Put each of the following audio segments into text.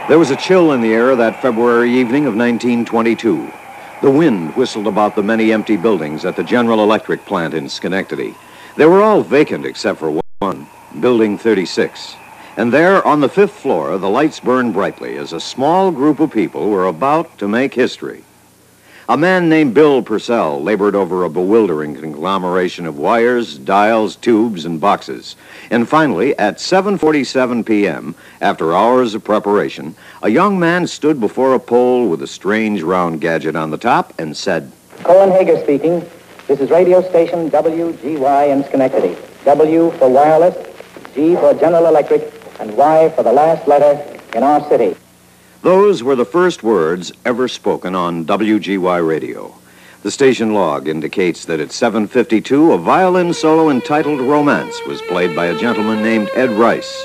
There was a chill in the air that February evening of 1922. The wind whistled about the many empty buildings at the General Electric plant in Schenectady. They were all vacant except for one, Building 36. And there, on the 5th floor, the lights burned brightly as a small group of people were about to make history. A man named Bill Purcell labored over a bewildering conglomeration of wires, dials, tubes, and boxes. And finally, at 7:47 p.m., after hours of preparation, a young man stood before a pole with a strange round gadget on the top and said, Colin Hager speaking. This is radio station WGY in Schenectady. W for wireless, G for General Electric, and Y for the last letter in our city. Those were the first words ever spoken on WGY radio. The station log indicates that at 7:52, a violin solo entitled Romance was played by a gentleman named Ed Rice.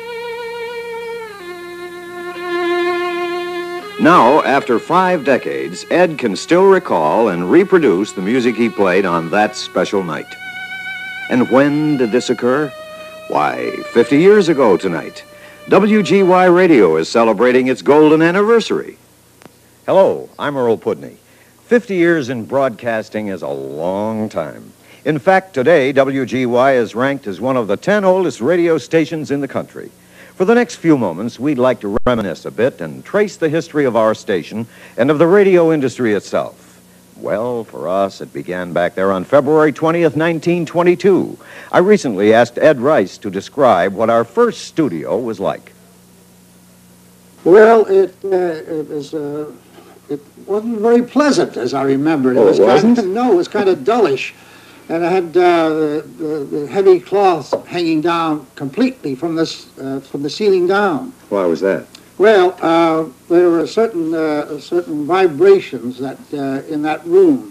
Now, after 5 decades, Ed can still recall and reproduce the music he played on that special night. And when did this occur? Why, 50 years ago tonight. WGY Radio is celebrating its golden anniversary. Hello, I'm Earle Pudney. 50 years in broadcasting is a long time. In fact, today, WGY is ranked as one of the 10 oldest radio stations in the country. For the next few moments, we'd like to reminisce a bit and trace the history of our station and of the radio industry itself. Well, for us, it began back there on February 20th, 1922. I recently asked Ed Rice to describe what our first studio was like. Well, it wasn't very pleasant, as I remember. Oh, it wasn't? No, it was kind of dullish. And it had the heavy cloth hanging down completely from the ceiling down. Why was that? Well, there were certain vibrations that in that room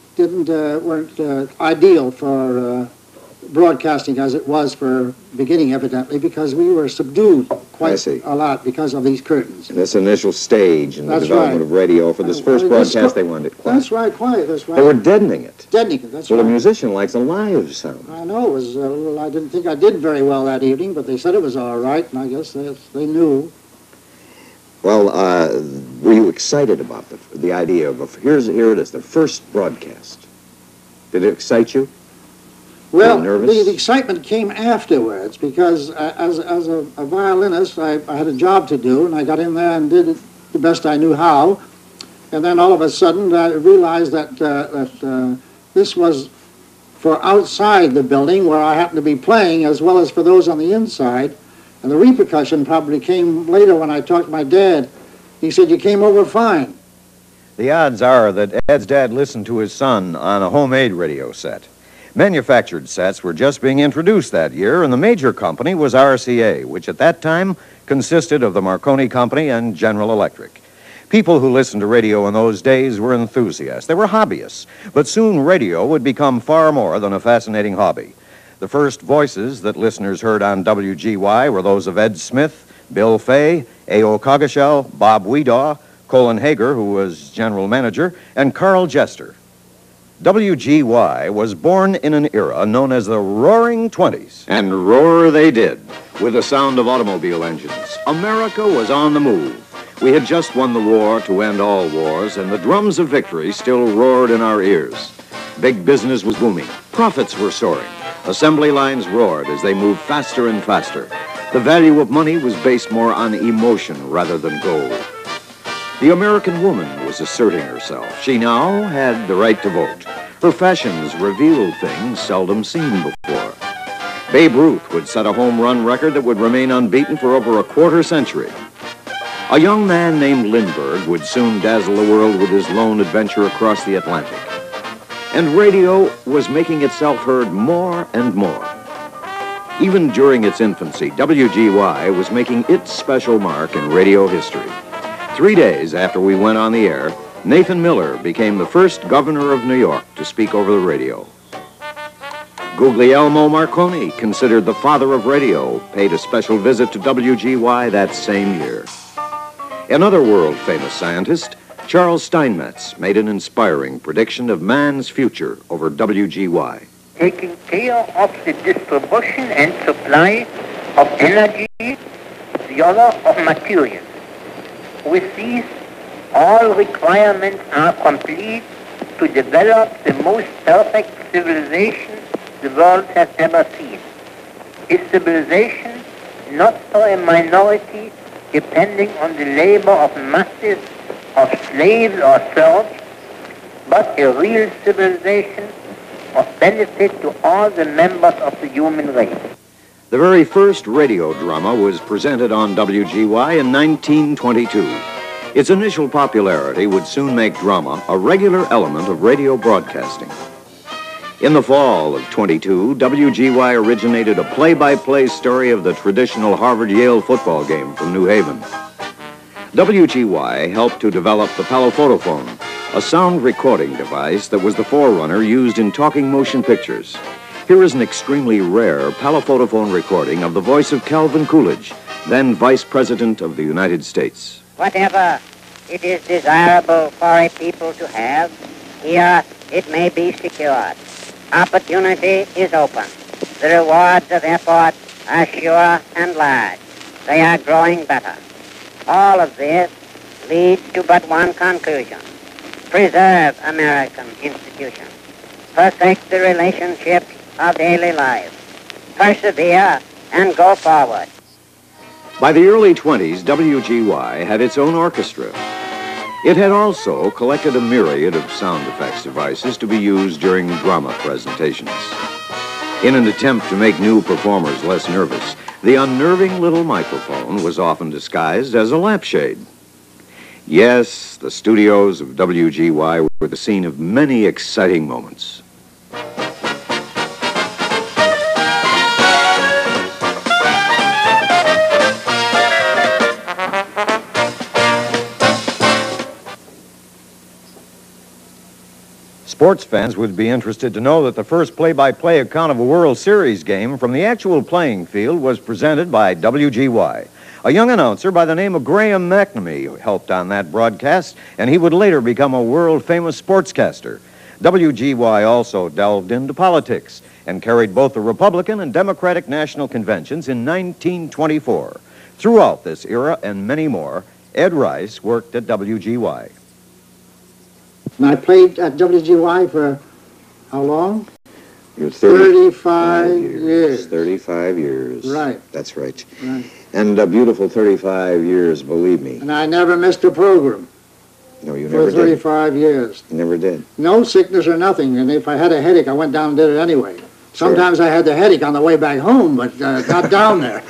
weren't ideal for broadcasting as it was for beginning, evidently, because we were subdued quite a lot because of these curtains. This initial stage in the development of radio for this first broadcast, they wanted it quiet. That's right, quiet. That's right. They were deadening it. Deadening it. That's well, right. A musician likes a live sound. I know it was. I didn't think I did very well that evening, but they said it was all right, and I guess they knew. Well, were you excited about the idea of here it is, the first broadcast? Did it excite you? Well, the excitement came afterwards because as a violinist, I had a job to do, and I got in there and did it the best I knew how. And then all of a sudden, I realized that this was for outside the building where I happened to be playing, as well as for those on the inside. And the repercussion probably came later when I talked to my dad. He said, "You came over fine." The odds are that Ed's dad listened to his son on a homemade radio set. Manufactured sets were just being introduced that year, and the major company was RCA, which at that time consisted of the Marconi Company and General Electric. People who listened to radio in those days were enthusiasts. They were hobbyists, but soon radio would become far more than a fascinating hobby. The first voices that listeners heard on WGY were those of Ed Smith, Bill Fay, A.O. Coggeshall, Bob Weedaw, Colin Hager, who was general manager, and Carl Jester. WGY was born in an era known as the Roaring Twenties. And roar they did, with the sound of automobile engines. America was on the move. We had just won the war to end all wars, and the drums of victory still roared in our ears. Big business was booming. Profits were soaring. Assembly lines roared as they moved faster and faster. The value of money was based more on emotion rather than gold. The American woman was asserting herself. She now had the right to vote. Her fashions revealed things seldom seen before. Babe Ruth would set a home run record that would remain unbeaten for over a quarter century. A young man named Lindbergh would soon dazzle the world with his lone adventure across the Atlantic. And radio was making itself heard more and more. Even during its infancy, WGY was making its special mark in radio history. 3 days after we went on the air, Nathan Miller became the first governor of New York to speak over the radio. Guglielmo Marconi, considered the father of radio, paid a special visit to WGY that same year. Another world-famous scientist, Charles Steinmetz, made an inspiring prediction of man's future over WGY. Taking care of the distribution and supply of energy, the other of material. With these, all requirements are complete to develop the most perfect civilization the world has ever seen. A civilization not for a minority depending on the labor of masses of slaves or serfs, but a real civilization of benefit to all the members of the human race. The very first radio drama was presented on WGY in 1922. Its initial popularity would soon make drama a regular element of radio broadcasting. In the fall of 22, WGY originated a play-by-play story of the traditional Harvard-Yale football game from New Haven. WGY helped to develop the palaphotophone, a sound recording device that was the forerunner used in talking motion pictures. Here is an extremely rare palaphotophone recording of the voice of Calvin Coolidge, then Vice President of the United States. Whatever it is desirable for a people to have, here it may be secured. Opportunity is open. The rewards of effort are sure and large. They are growing better. All of this leads to but one conclusion. Preserve American institutions. Perfect the relationships of daily life. Persevere and go forward. By the early 20s, WGY had its own orchestra. It had also collected a myriad of sound effects devices to be used during drama presentations. In an attempt to make new performers less nervous, the unnerving little microphone was often disguised as a lampshade. Yes, the studios of WGY were the scene of many exciting moments. Sports fans would be interested to know that the first play-by-play account of a World Series game from the actual playing field was presented by WGY. A young announcer by the name of Graham McNamee helped on that broadcast, and he would later become a world-famous sportscaster. WGY also delved into politics and carried both the Republican and Democratic national conventions in 1924. Throughout this era and many more, Ed Rice worked at WGY. And I played at WGY for how long? You're 35 years. 35 years. Right. That's right. Right. And a beautiful 35 years, believe me. And I never missed a program. No, you never For 35 years. You never did. No sickness or nothing. And if I had a headache, I went down and did it anyway. Sometimes I had the headache on the way back home, but not down there.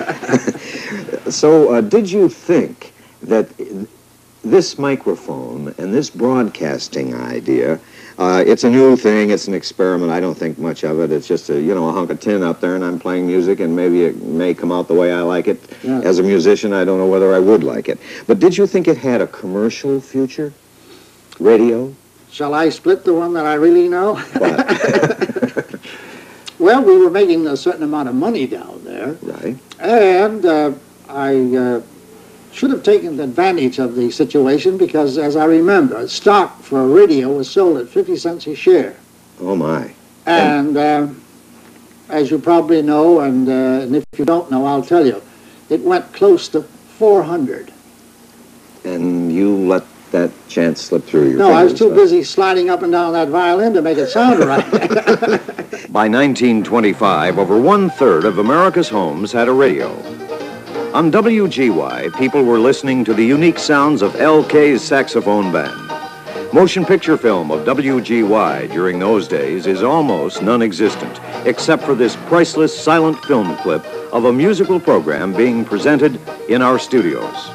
So, did you think that this microphone and this broadcasting idea, it's a new thing, it's an experiment, I don't think much of it, it's just a hunk of tin up there and I'm playing music and maybe it may come out the way I like it. Yeah. As a musician, I don't know whether I would like it. But did you think it had a commercial future? Radio? Shall I split the one that I really know? What? Well, we were making a certain amount of money down there. Right. And I should have taken advantage of the situation because, as I remember, stock for radio was sold at 50 cents a share. Oh, my. And as you probably know, and if you don't know, I'll tell you, it went close to 400. And you let that chance slip through your No, fingers, I was too busy sliding up and down that violin to make it sound right. By 1925, over one-third of America's homes had a radio. On WGY, people were listening to the unique sounds of L.K.'s saxophone band. Motion picture film of WGY during those days is almost non-existent, except for this priceless silent film clip of a musical program being presented in our studios.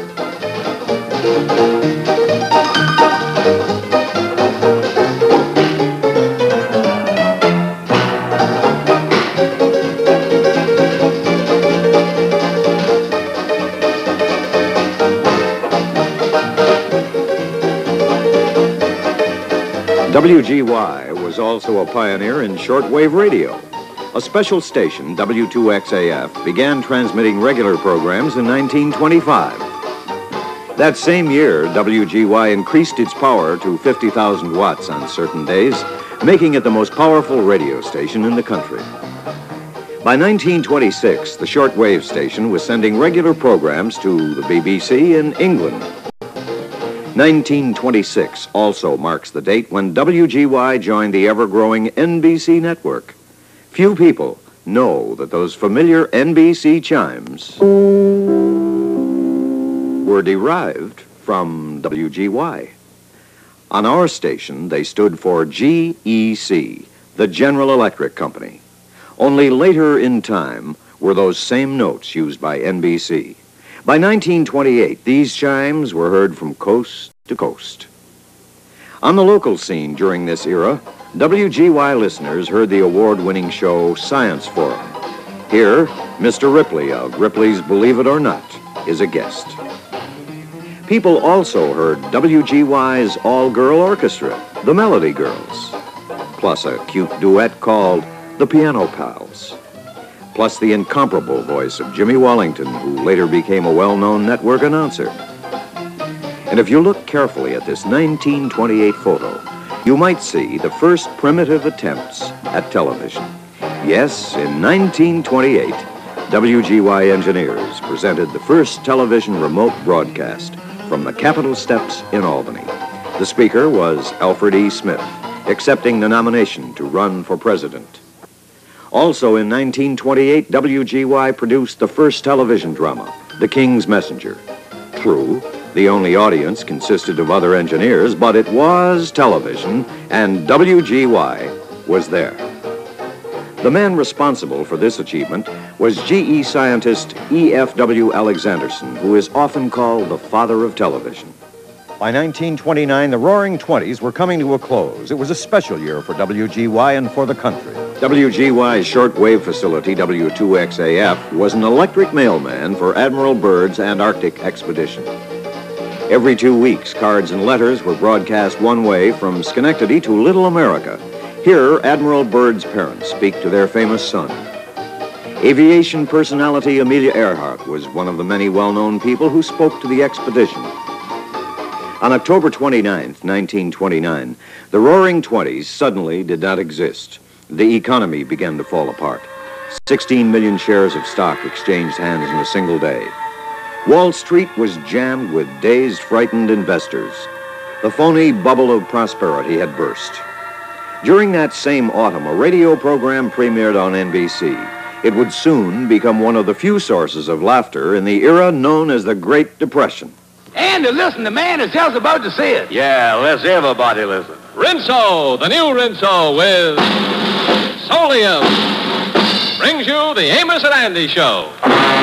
WGY was also a pioneer in shortwave radio. A special station, W2XAF, began transmitting regular programs in 1925. That same year, WGY increased its power to 50,000 watts on certain days, making it the most powerful radio station in the country. By 1926, the shortwave station was sending regular programs to the BBC in England. 1926 also marks the date when WGY joined the ever-growing NBC network. Few people know that those familiar NBC chimes were derived from WGY. On our station, they stood for GEC, the General Electric Company. Only later in time were those same notes used by NBC. By 1928, these chimes were heard from coast to coast. On the local scene during this era, WGY listeners heard the award-winning show Science Forum. Here, Mr. Ripley of Ripley's Believe It or Not is a guest. People also heard WGY's all-girl orchestra, the Melody Girls, plus a cute duet called the Piano Pals, plus the incomparable voice of Jimmy Wallington, who later became a well-known network announcer. And if you look carefully at this 1928 photo, you might see the first primitive attempts at television. Yes, in 1928, WGY engineers presented the first television remote broadcast from the Capitol steps in Albany. The speaker was Alfred E. Smith, accepting the nomination to run for president. Also in 1928, WGY produced the first television drama, The King's Messenger. True, the only audience consisted of other engineers, but it was television, and WGY was there. The man responsible for this achievement was GE scientist E.F.W. Alexanderson, who is often called the father of television. By 1929, the Roaring Twenties were coming to a close. It was a special year for WGY and for the country. WGY's shortwave facility, W2XAF, was an electric mailman for Admiral Byrd's Antarctic expedition. Every 2 weeks, cards and letters were broadcast one way from Schenectady to Little America. Here, Admiral Byrd's parents speak to their famous son. Aviation personality Amelia Earhart was one of the many well-known people who spoke to the expedition. On October 29th, 1929, the Roaring Twenties suddenly did not exist. The economy began to fall apart. 16 million shares of stock exchanged hands in a single day. Wall Street was jammed with dazed, frightened investors. The phony bubble of prosperity had burst. During that same autumn, a radio program premiered on NBC. It would soon become one of the few sources of laughter in the era known as the Great Depression. And to listen, the man is just about to say it. Yeah, let's everybody listen. Rinso, the new Rinso with Solium, brings you the Amos and Andy Show.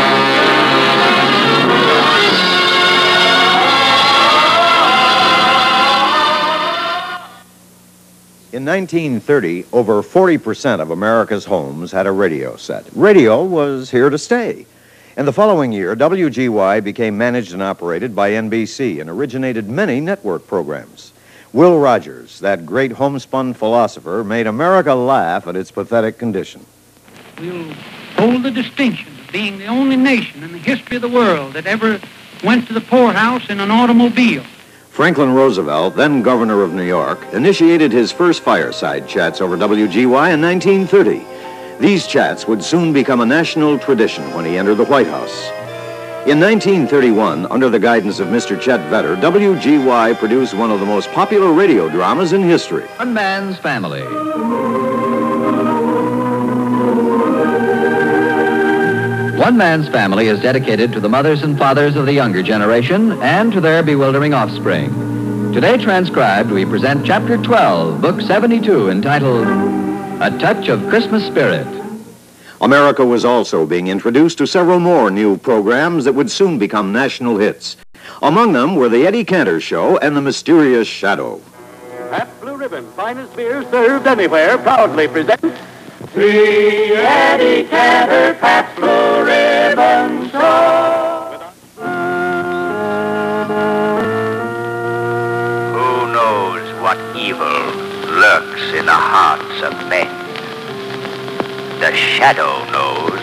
In 1930, over 40% of America's homes had a radio set. Radio was here to stay. In the following year, WGY became managed and operated by NBC and originated many network programs. Will Rogers, that great homespun philosopher, made America laugh at its pathetic condition. We'll hold the distinction of being the only nation in the history of the world that ever went to the poorhouse in an automobile. Franklin Roosevelt, then governor of New York, initiated his first fireside chats over WGY in 1930. These chats would soon become a national tradition when he entered the White House. In 1931, under the guidance of Mr. Chet Vedder, WGY produced one of the most popular radio dramas in history. One Man's Family. One Man's Family is dedicated to the mothers and fathers of the younger generation and to their bewildering offspring. Today transcribed, we present Chapter 12, Book 72, entitled A Touch of Christmas Spirit. America was also being introduced to several more new programs that would soon become national hits. Among them were The Eddie Cantor Show and The Mysterious Shadow. Pabst Blue Ribbon, finest beer served anywhere, proudly presents The Eddie Cantor Pabst Blue Ribbon Show. Who knows what evil lurks in the hearts of men? The shadow knows.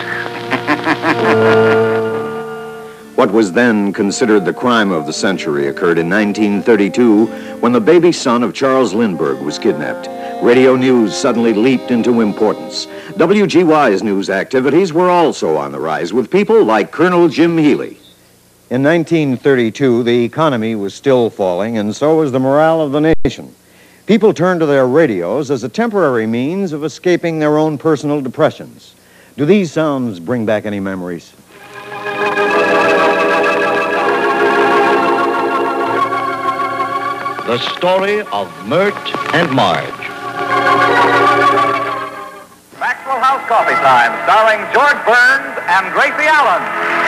What was then considered the crime of the century occurred in 1932 when the baby son of Charles Lindbergh was kidnapped. Radio news suddenly leaped into importance. WGY's news activities were also on the rise with people like Colonel Jim Healy. In 1932, the economy was still falling, and so was the morale of the nation. People turned to their radios as a temporary means of escaping their own personal depressions. Do these sounds bring back any memories? The story of Mert and Marge. Maxwell House Coffee Time, starring George Burns and Gracie Allen.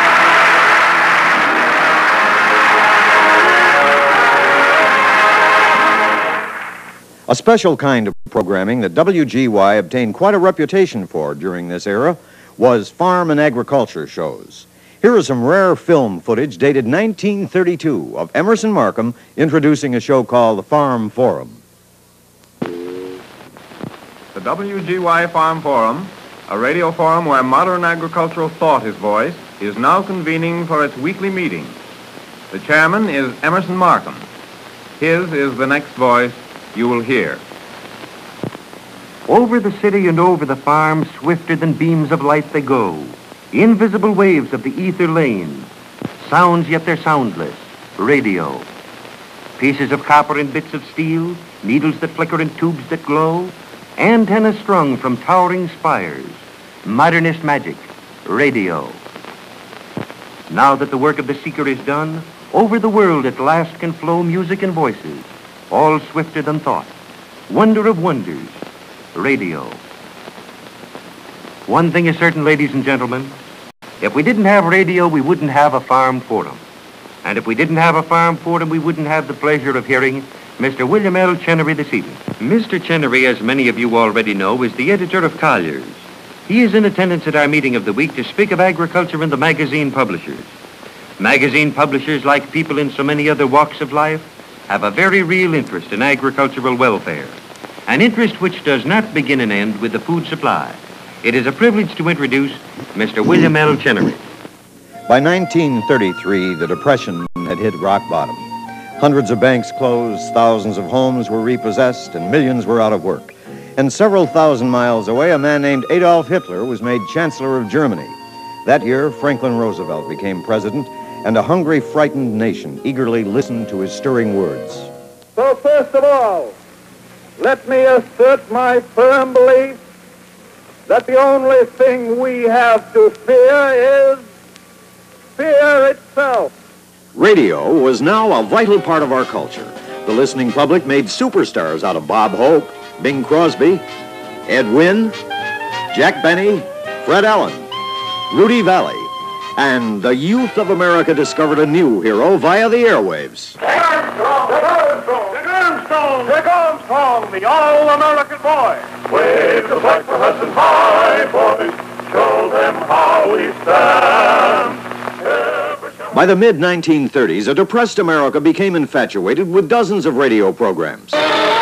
A special kind of programming that WGY obtained quite a reputation for during this era was farm and agriculture shows. Here is some rare film footage dated 1932 of Emerson Markham introducing a show called the Farm Forum. The WGY Farm Forum, a radio forum where modern agricultural thought is voiced, is now convening for its weekly meeting. The chairman is Emerson Markham. His is the next voice you will hear. Over the city and over the farm, swifter than beams of light they go. Invisible waves of the ether lanes. Sounds yet they're soundless. Radio. Pieces of copper and bits of steel, needles that flicker and tubes that glow, antennas strung from towering spires. Modernist magic. Radio. Now that the work of the seeker is done, over the world at last can flow music and voices, all swifter than thought. Wonder of wonders. Radio. One thing is certain, ladies and gentlemen. If we didn't have radio, we wouldn't have a farm forum. And if we didn't have a farm forum, we wouldn't have the pleasure of hearing Mr. William L. Chenery this evening. Mr. Chenery, as many of you already know, is the editor of Collier's. He is in attendance at our meeting of the week to speak of agriculture and the magazine publishers. Magazine publishers, like people in so many other walks of life, have a very real interest in agricultural welfare, an interest which does not begin and end with the food supply. It is a privilege to introduce Mr. William L. Chenery. By 1933, the Depression had hit rock bottom. Hundreds of banks closed, thousands of homes were repossessed, and millions were out of work. And several thousand miles away, a man named Adolf Hitler was made Chancellor of Germany. That year, Franklin Roosevelt became president, and a hungry, frightened nation eagerly listened to his stirring words. So first of all, let me assert my firm belief that the only thing we have to fear is fear itself. Radio was now a vital part of our culture. The listening public made superstars out of Bob Hope, Bing Crosby, Ed Wynn, Jack Benny, Fred Allen, Rudy Valley, and the youth of America discovered a new hero via the airwaves. Dick Armstrong, the all-American boy. Wave the flag for Hudson High, boys. Show them how we stand. By the mid-1930s, a depressed America became infatuated with dozens of radio programs.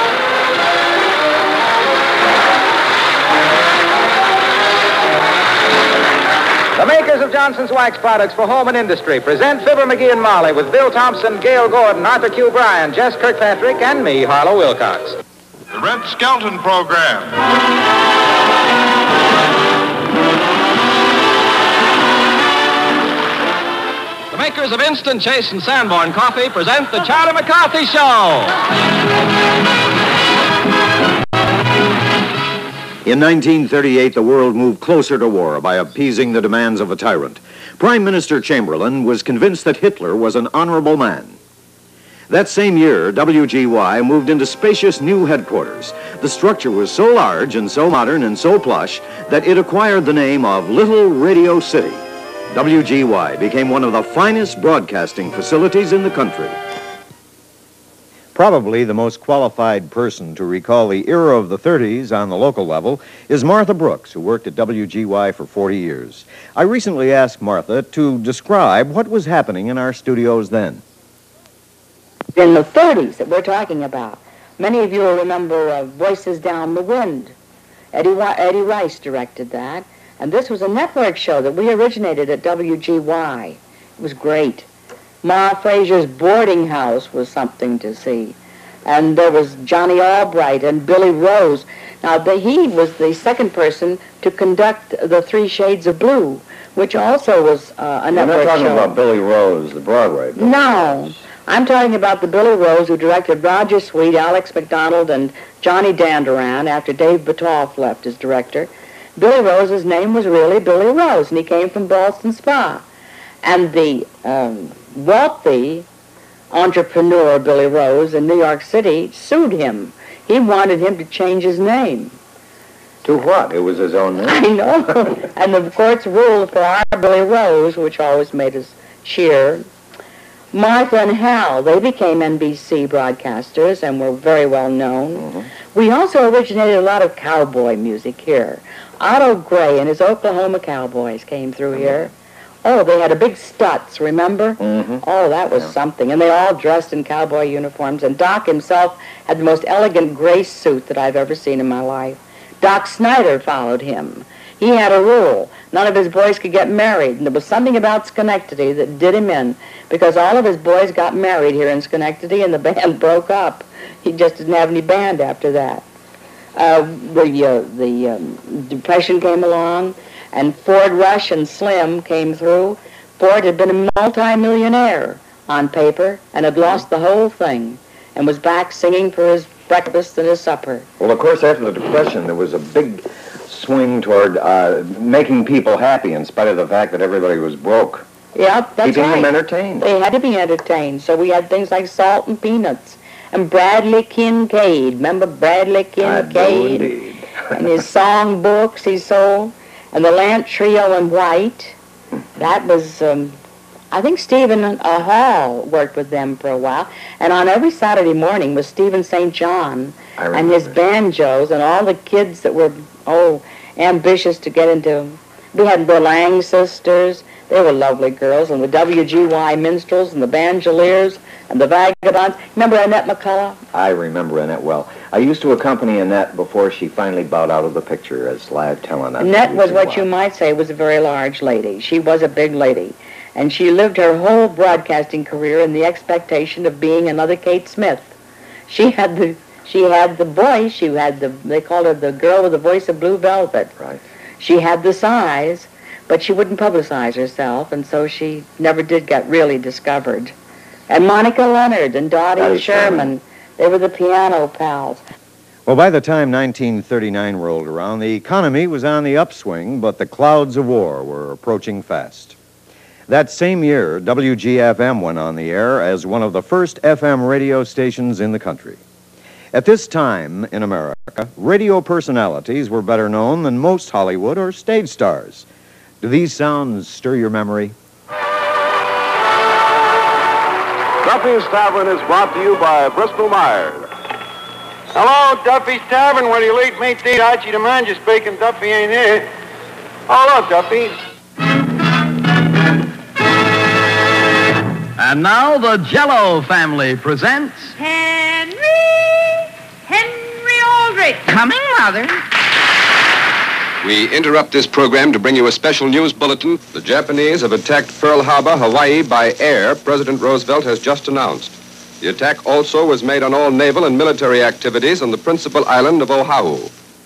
The makers of Johnson's Wax Products for Home and Industry present Fibber McGee and Molly with Bill Thompson, Gail Gordon, Arthur Q. Bryan, Jess Kirkpatrick, and me, Harlow Wilcox. The Red Skelton Program. The makers of Instant Chase and Sanborn Coffee present the Charlie McCarthy Show. In 1938, the world moved closer to war by appeasing the demands of a tyrant. Prime Minister Chamberlain was convinced that Hitler was an honorable man. That same year, WGY moved into spacious new headquarters. The structure was so large and so modern and so plush that it acquired the name of Little Radio City. WGY became one of the finest broadcasting facilities in the country. Probably the most qualified person to recall the era of the 30s on the local level is Martha Brooks, who worked at WGY for 40 years. I recently asked Martha to describe what was happening in our studios then. In the 30s that we're talking about, many of you will remember Voices Down the Wind. Eddie Rice directed that, and this was a network show that we originated at WGY. It was great. Ma Fraser's Boarding House was something to see. And there was Johnny Albright and Billy Rose. Now, he was the second person to conduct the Three Shades of Blue, which also was a network You're not talking show. about Billy Rose, the Broadway. No. I'm talking about the Billy Rose who directed Roger Sweet, Alex McDonald, and Johnny Danderan after Dave Batoff left as director. Billy Rose's name was really Billy Rose, and he came from Boston Spa. And the wealthy entrepreneur Billy Rose in New York City sued him. He wanted him to change his name. To what? It was his own name. I know. And the courts ruled for our Billy Rose, which always made us cheer. Martha and Hal, they became NBC broadcasters and were very well known. Mm-hmm. We also originated a lot of cowboy music here. Otto Gray and his Oklahoma Cowboys came through here. Oh, they had a big Stutz, remember? Mm-hmm. Oh, that was something. And they all dressed in cowboy uniforms. And Doc himself had the most elegant gray suit that I've ever seen in my life. Doc Snyder followed him. He had a rule. None of his boys could get married. And there was something about Schenectady that did him in, because all of his boys got married here in Schenectady and the band broke up. He just didn't have any band after that. The Depression came along, and Ford Rush and Slim came through. Ford had been a multi-millionaire on paper and had lost the whole thing and was back singing for his breakfast and his supper. Well, of course, after the Depression, there was a big swing toward making people happy in spite of the fact that everybody was broke. Yep, that's Keeping right. them entertained. They had to be entertained, so we had things like Salt and Peanuts and Bradley Kincaid. Remember Bradley Kincaid? I do indeed. And his song books he sold, and the Lant Trio in White. That was, I think Stephen Hall worked with them for a while. And on every Saturday morning was Stephen St. John and his banjos and all the kids that were, ambitious to get into. We had the Lang sisters. They were lovely girls. And the WGY minstrels and the Banjoliers and the Vagabonds. Remember Annette McCullough? I remember Annette well. I used to accompany Annette before she finally bowed out of the picture as live talent. Annette was what you might say was a very large lady. She was a big lady. And she lived her whole broadcasting career in the expectation of being another Kate Smith. She had the voice. They called her the girl with the voice of blue velvet. Right. She had the size, but she wouldn't publicize herself, and so she never did get really discovered. And Monica Leonard and Dottie Sherman, they were the piano pals. Well, by the time 1939 rolled around, the economy was on the upswing, but the clouds of war were approaching fast. That same year, WGFM went on the air as one of the first FM radio stations in the country. At this time in America, radio personalities were better known than most Hollywood or stage stars. Do these sounds stir your memory? Duffy's Tavern is brought to you by Bristol Myers. Hello, Duffy's Tavern. Will you lead me to eat? Archie the man just speaking. Duffy ain't here. Hello, Duffy. And now the Jell-O family presents... Henry Aldrich. Coming, Mother. We interrupt this program to bring you a special news bulletin. The Japanese have attacked Pearl Harbor, Hawaii, by air, President Roosevelt has just announced. The attack also was made on all naval and military activities on the principal island of Oahu.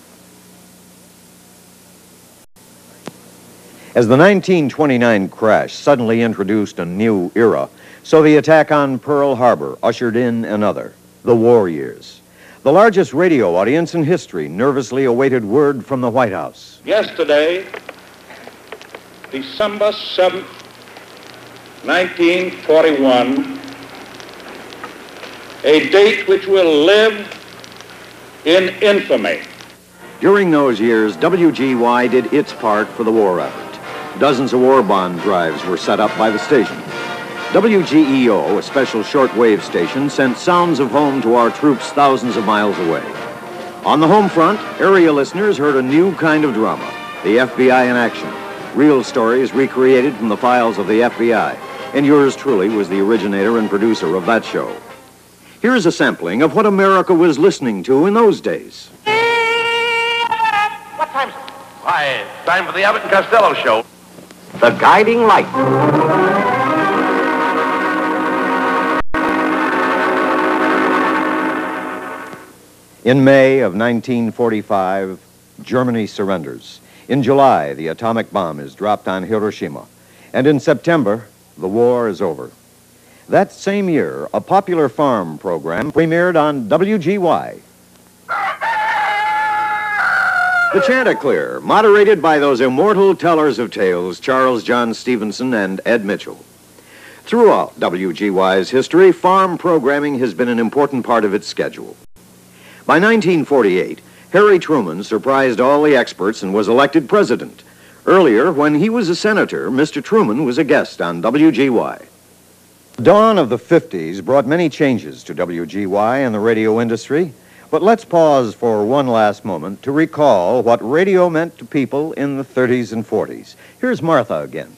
As the 1929 crash suddenly introduced a new era, so the attack on Pearl Harbor ushered in another, the war years. The largest radio audience in history nervously awaited word from the White House. Yesterday, December 7th, 1941, a date which will live in infamy. During those years, WGY did its part for the war effort. Dozens of war bond drives were set up by the station. WGEO, a special shortwave station, sent sounds of home to our troops thousands of miles away. On the home front, area listeners heard a new kind of drama, the FBI in action. Real stories recreated from the files of the FBI. And yours truly was the originator and producer of that show. Here's a sampling of what America was listening to in those days. What time is it? Why, time for the Abbott and Costello show. The Guiding Light. In May of 1945, Germany surrenders. In July, the atomic bomb is dropped on Hiroshima. And in September, the war is over. That same year, a popular farm program premiered on WGY. The Chanticleer, moderated by those immortal tellers of tales, Charles John Stevenson and Ed Mitchell. Throughout WGY's history, farm programming has been an important part of its schedule. By 1948, Harry Truman surprised all the experts and was elected president. Earlier, when he was a senator, Mr. Truman was a guest on WGY. The dawn of the 50s brought many changes to WGY and the radio industry, but let's pause for one last moment to recall what radio meant to people in the 30s and 40s. Here's Martha again.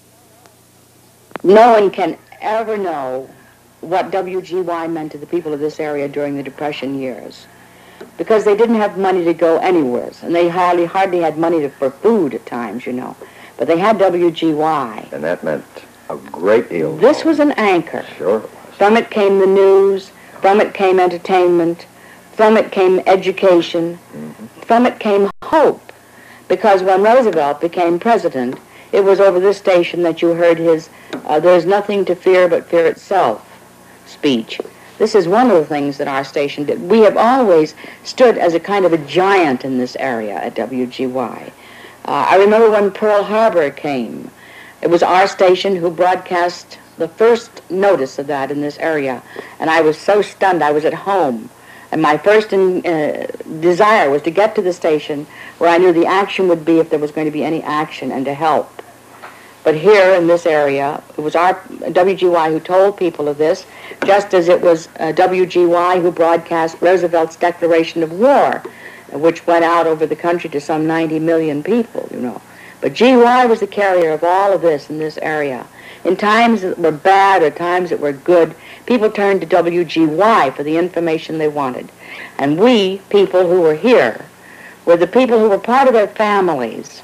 No one can ever know what WGY meant to the people of this area during the Depression years, because they didn't have money to go anywhere, and they hardly had money for food at times, you know. But they had WGY. And that meant a great deal. This was an anchor. Sure it was. From it came the news, from it came entertainment, from it came education, from it came hope. Because when Roosevelt became president, it was over this station that you heard his "there's nothing to fear but fear itself" speech. This is one of the things that our station did. We have always stood as a kind of a giant in this area at WGY. I remember when Pearl Harbor came. It was our station who broadcast the first notice of that in this area. And I was so stunned. I was at home. And my first desire was to get to the station where I knew the action would be if there was going to be any action, and to help. But here in this area, it was our WGY who told people of this, just as it was WGY who broadcast Roosevelt's declaration of war, which went out over the country to some 90 million people, you know. But GY was the carrier of all of this in this area. In times that were bad or times that were good, people turned to WGY for the information they wanted. And we, people who were here, were the people who were part of their families.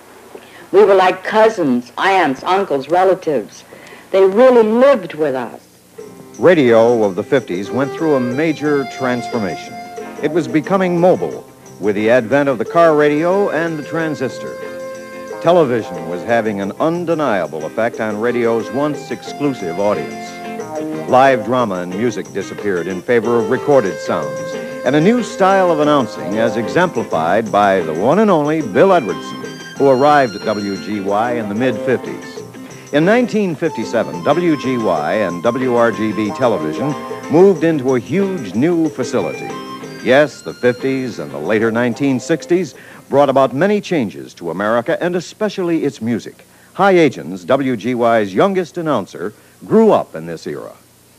We were like cousins, aunts, uncles, relatives. They really lived with us. Radio of the 50s went through a major transformation. It was becoming mobile with the advent of the car radio and the transistor. Television was having an undeniable effect on radio's once exclusive audience. Live drama and music disappeared in favor of recorded sounds, and a new style of announcing as exemplified by the one and only Bill Edwardson, who arrived at WGY in the mid-50s. In 1957, WGY and WRGB television moved into a huge new facility. Yes, the 50s and the later 1960s brought about many changes to America, and especially its music. High Agents, WGY's youngest announcer, grew up in this era.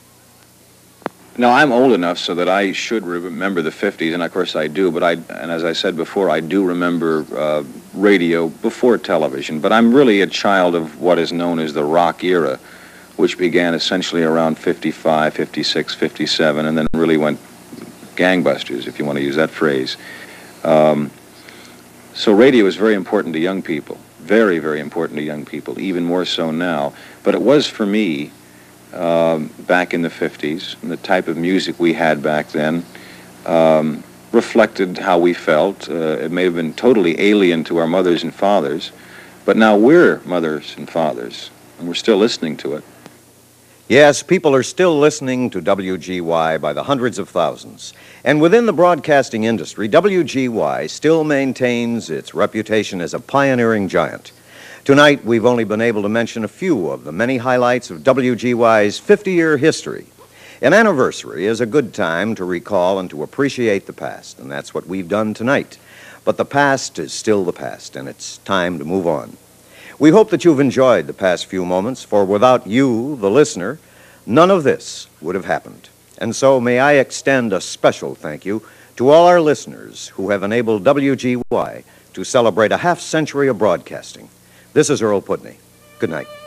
Now, I'm old enough so that I should remember the 50s, and of course I do, and as I said before, I do remember radio before television, but I'm really a child of what is known as the rock era, which began essentially around 55, 56, 57, and then really went gangbusters, if you want to use that phrase. So radio is very important to young people, very, very important to young people, even more so now, but it was for me back in the 50s, and the type of music we had back then reflected how we felt. It may have been totally alien to our mothers and fathers, but now we're mothers and fathers, and we're still listening to it. Yes, people are still listening to WGY by the hundreds of thousands. And within the broadcasting industry, WGY still maintains its reputation as a pioneering giant. Tonight, we've only been able to mention a few of the many highlights of WGY's 50-year history. An anniversary is a good time to recall and to appreciate the past, and that's what we've done tonight. But the past is still the past, and it's time to move on. We hope that you've enjoyed the past few moments, for without you, the listener, none of this would have happened. And so may I extend a special thank you to all our listeners who have enabled WGY to celebrate a half-century of broadcasting. This is Earle Pudney. Good night.